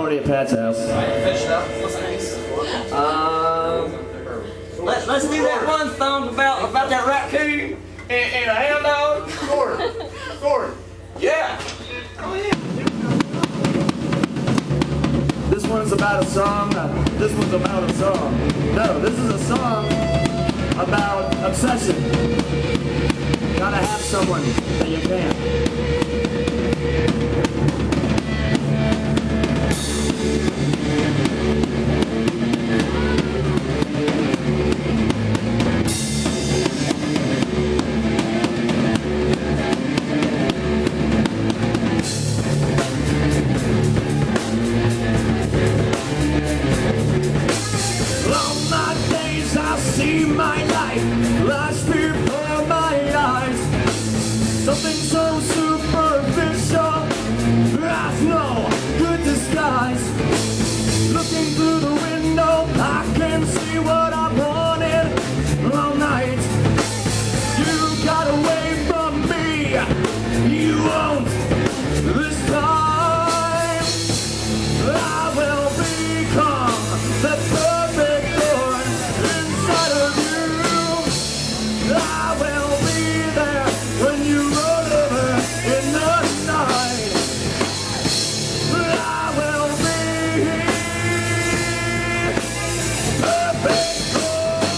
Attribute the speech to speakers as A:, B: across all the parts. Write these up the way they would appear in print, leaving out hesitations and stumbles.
A: party at Pat's house.
B: Finished up. What's next? Let's do that one song about that raccoon and a hound dog. Score. Yeah. Go ahead.
A: This one's about a song. This one's about a song. No, this is a song about obsession. Gotta have someone that you can't. See my life flash before my eyes. Something so superficial has no good disguise. Looking through the window, I can see what I wanted all night. You got away from me, you won't this time. I will become the perfect thorn inside of you. I will be there when you roll over in the night. I will be perfect thorn.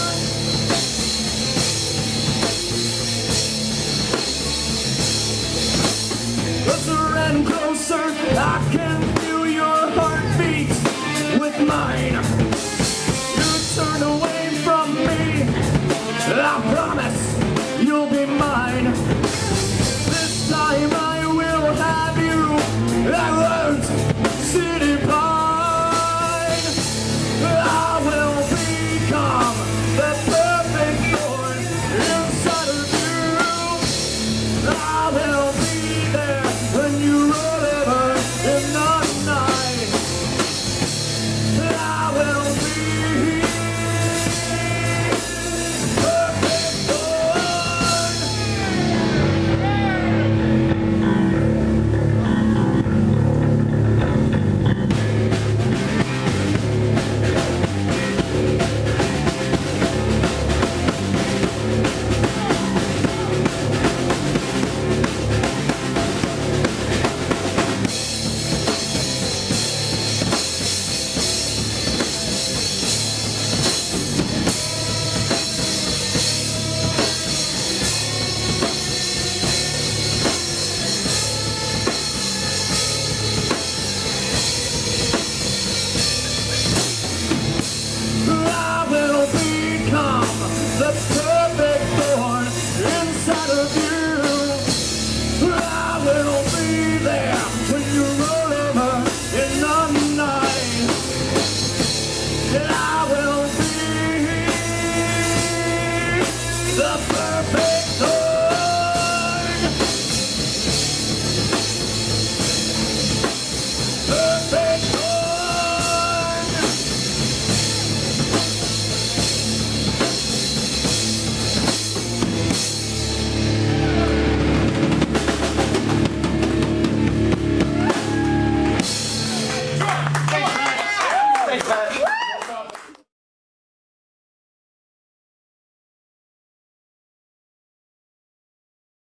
A: Closer and closer, I can feel your heartbeat with mine. You turn away from me, I promise you'll be mine. This time I will have you, I won't city pine. I will become the perfect thorn inside of you. I will be there when you roll over in the night. I will be perfect thorn. I will become the perfect thorn inside of you. I will be there when you roll over in the night. I will be the